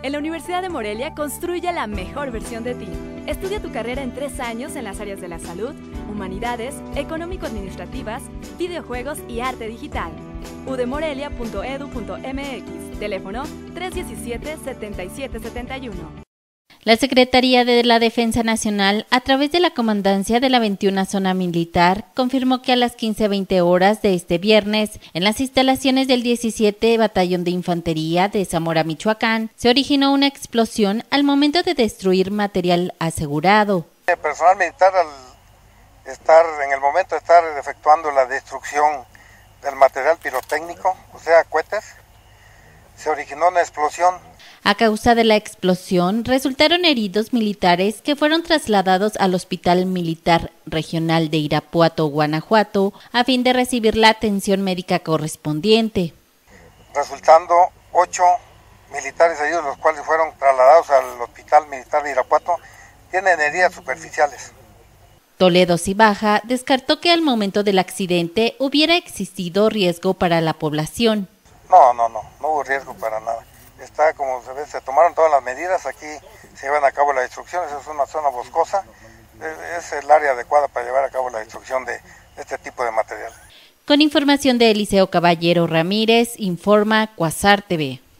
En la Universidad de Morelia construye la mejor versión de ti. Estudia tu carrera en 3 años en las áreas de la salud, humanidades, económico-administrativas, videojuegos y arte digital. udemorelia.edu.mx, teléfono 317-7771. La Secretaría de la Defensa Nacional, a través de la Comandancia de la 21 Zona Militar, confirmó que a las 15:20 horas de este viernes, en las instalaciones del 17 Batallón de Infantería de Zamora, Michoacán, se originó una explosión al momento de destruir material asegurado. El personal militar, al estar en el momento de estar efectuando la destrucción del material pirotécnico, o sea, cohetes, se originó una explosión. A causa de la explosión, resultaron heridos militares que fueron trasladados al Hospital Militar Regional de Irapuato, Guanajuato, a fin de recibir la atención médica correspondiente. Resultando 8 militares heridos, los cuales fueron trasladados al Hospital Militar de Irapuato, tienen heridas superficiales. Toledo Cibaja descartó que al momento del accidente hubiera existido riesgo para la población. No hubo riesgo para nada. Está, como se ve, se tomaron todas las medidas, aquí se llevan a cabo la destrucción, esa es una zona boscosa, es el área adecuada para llevar a cabo la destrucción de este tipo de material. Con información de Eliseo Caballero Ramírez, informa Cuasar TV.